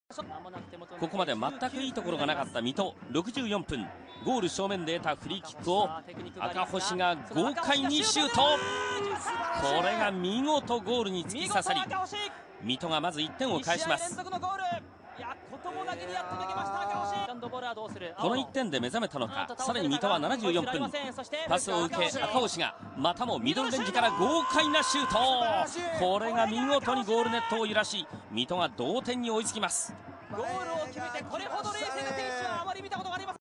ここまで全くいいところがなかった水戸。64分、ゴール正面で得たフリーキックを赤星が豪快にシュート。これが見事ゴールに突き刺さり、水戸がまず1点を返します。この1点で目覚めたのか、さらに水戸は74分、パスを受け赤星がまたもミドルレンジから豪快なシュート。これが見事にゴールネットを揺らし、水戸が同点に追いつきます。ゴールを決めてこれほど冷静な選手はあまり見たことがありません。